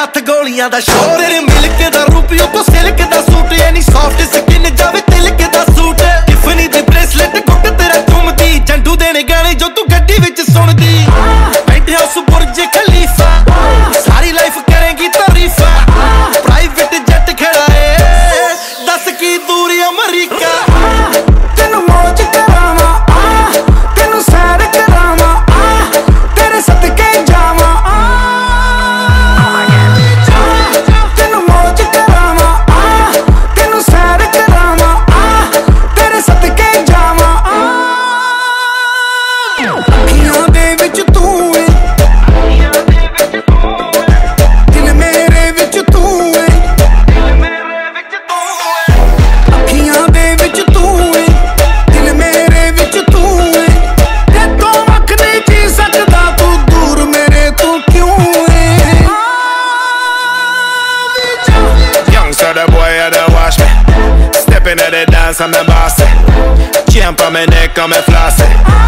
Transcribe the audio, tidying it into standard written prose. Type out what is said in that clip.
हथ गोलियां दा शोर तेरे मिल्क दा रूपियों तो सिल्क दा सूट यानी सॉफ्ट स्किन जावे तिलक दा सूट टिफनी दी ब्रेसलेट गुट तेरा चुमदी जंडू देने गाने जो तू गड्डी विच सुनदी पेंट हाउस बुर्ज खलीफा सारी लाइफ करेंगी तारीफा प्राइवेट जेट खड़ा है दस की दूरी अमरीका तेनू मौज करावा तेनू सैर करावा तेरे सदके जावा तेनू मौज करावा तेनू सैर करावा तेरे सदके जावा अखियां दे विच तू है दिल मेरे विच तू है अखियां दे विच तू है दिल मेरे विच तू है ते तो वख नहीं जी सकदा तू दूर मेरे तू क्यों है Youngster, the boy, you don't wash me. Step into the dance, I'm the boss. Chain on my neck, I'm a flossy.